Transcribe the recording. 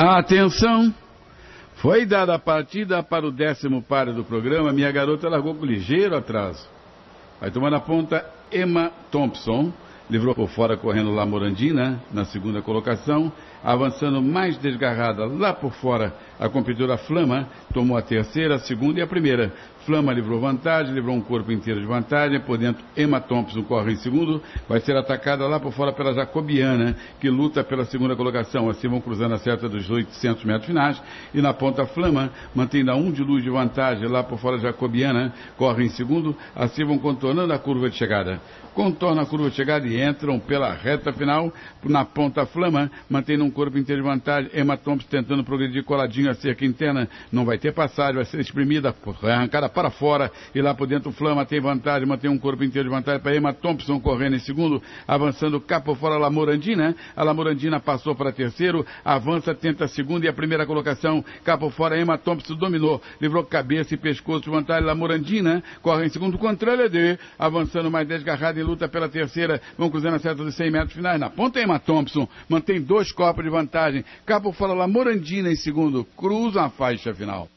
Atenção! Foi dada a partida para o 10º páreo do programa. Minha garota largou com ligeiro atraso. Vai tomar na ponta Emma Thompson. Livrou por fora correndo lá Morandina, na segunda colocação. Avançando mais desgarrada lá por fora, a competidora Flama tomou a terceira, a segunda e a primeira. Flama livrou vantagem, livrou um corpo inteiro de vantagem. Por dentro, Emma Thompson corre em segundo. Vai ser atacada lá por fora pela Jacobiana, que luta pela segunda colocação. Assim vão cruzando a certa dos 800 metros finais. E na ponta, Flama mantém a 1 de luz de vantagem. Lá por fora, Jacobiana corre em segundo. Assim vão contornando a curva de chegada. Contornam a curva de chegada e entram pela reta final. Na ponta, Flama mantém um corpo inteiro de vantagem. Emma Thompson tentando progredir coladinho a cerca interna. Não vai ter passagem, vai ser espremida, arrancada para fora. E lá por dentro, Flama tem vantagem, mantém um corpo inteiro de vantagem para Emma Thompson correndo em segundo. Avançando cá por fora, a Lamorandina. A Lamorandina passou para terceiro. Avança, tenta a segunda e a primeira colocação. Cá por fora, Emma Thompson dominou. Livrou cabeça e pescoço de vantagem. Lamorandina corre em segundo contra a LD. Avançando mais desgarrada em luta pela terceira. Vão cruzando a certa dos 100 metros finais. Na ponta, Emma Thompson mantém 2 corpos de vantagem. Cá por fora, Lamorandina em segundo. Cruzam a faixa final.